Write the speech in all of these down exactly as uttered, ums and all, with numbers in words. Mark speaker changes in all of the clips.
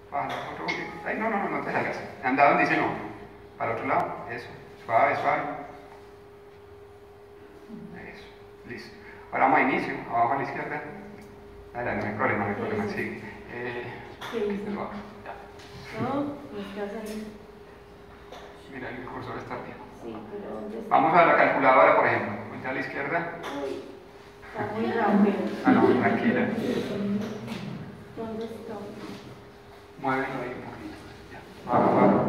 Speaker 1: Bájala otro poquito. Ay, no, no, no, no te salgas. Anda donde dice no. Para el otro lado. Eso. Suave, suave. Eso. Listo. Ahora vamos a inicio. Abajo a la izquierda. Dale, no hay problema, no hay problema. Sigue. Eh,
Speaker 2: Sí.
Speaker 1: ya.
Speaker 2: No, nos queda salir.
Speaker 1: Mira, el cursor está bien.
Speaker 2: Sí, pero ¿dónde está?
Speaker 1: Vamos a la calculadora, por ejemplo. Ponte a la izquierda.
Speaker 2: Uy, está muy rápido.
Speaker 1: Ah, no, tranquila.
Speaker 2: ¿Dónde está?
Speaker 1: Muévelo ahí un poquito. Ya. Baja, baja.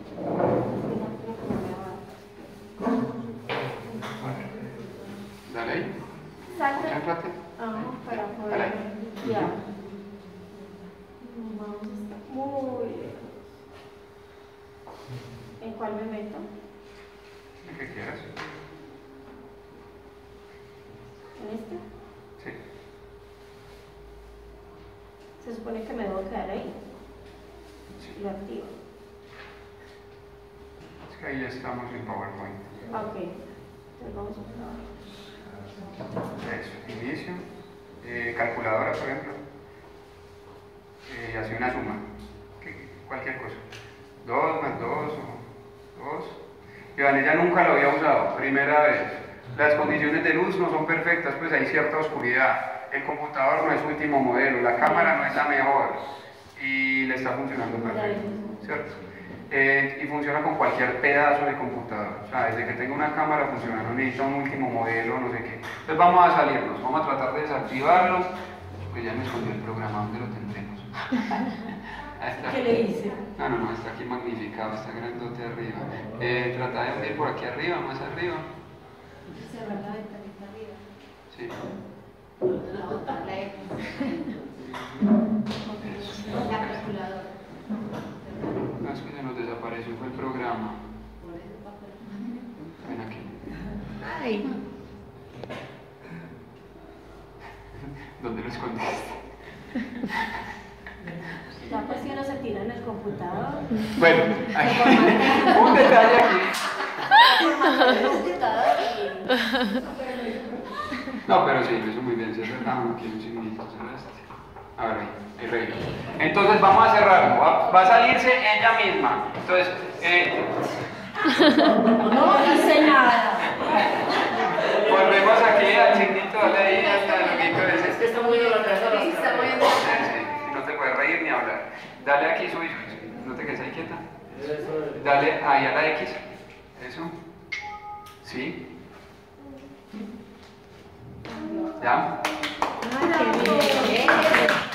Speaker 1: Dale ahí.
Speaker 2: Salta.
Speaker 1: Concéntrate.
Speaker 2: Ah, para
Speaker 1: Dale
Speaker 2: poder.
Speaker 1: ahí.
Speaker 2: Ya. Vamos, está muy lejos. ¿En cuál me meto?
Speaker 1: El que quieras.
Speaker 2: ¿En este?
Speaker 1: Sí.
Speaker 2: Se supone que me debo quedar ahí.
Speaker 1: Sí.
Speaker 2: Lo activo.
Speaker 1: Es que ahí estamos en PowerPoint.
Speaker 2: Ah, ok. Entonces vamos a probar.
Speaker 1: Eso. Inicio. Eh, calculadora, por ejemplo. Eh, hace una suma. Que, cualquier cosa. dos más dos o dos. Y Vanessa nunca lo había usado. Primera vez. Las condiciones de luz no son perfectas, pues hay cierta oscuridad. El computador no es último modelo, la cámara no es la mejor y le está funcionando perfecto, ¿cierto? Eh, y funciona con cualquier pedazo de computador. O sea, desde que tenga una cámara funciona, no necesita un último modelo, no sé qué. Entonces vamos a salirnos, vamos a tratar de desactivarlo, pues ya me escondió el programa, ¿dónde lo tendremos?
Speaker 2: ¿Qué le hice?
Speaker 1: No, no, no, está aquí magnificado, está grandote arriba. Eh, trata de hundir por aquí arriba, más arriba.
Speaker 2: Cerrar la ventanita arriba.
Speaker 1: Sí.
Speaker 2: La otra, la X. La calculadora.
Speaker 1: No, es que se nos desapareció, fue el programa. Ven aquí.
Speaker 2: Ay.
Speaker 1: ¿Dónde lo escondiste?
Speaker 2: Ya pues si uno se tira en el computador.
Speaker 1: Bueno, aquí, un detalle aquí.
Speaker 2: El computador y...
Speaker 1: No, pero sí, lo hizo muy bien. Si es verdad, no quiero un signito. A ver, ahí, ahí reí. Entonces vamos a cerrarlo. Va, va a salirse ella misma. Entonces, eh,
Speaker 2: No hice nada.
Speaker 1: volvemos aquí al signito, dale ahí hasta el loguito ese.
Speaker 3: Es que está moviendo la cabeza bastante.
Speaker 2: Está moviendo la
Speaker 1: Sí, sí, no te puedes reír ni hablar. Dale aquí, sube, no te quedes ahí quieta. Dale ahí a la X. Eso. Sí. ¿Ya?
Speaker 2: Ay, qué bien.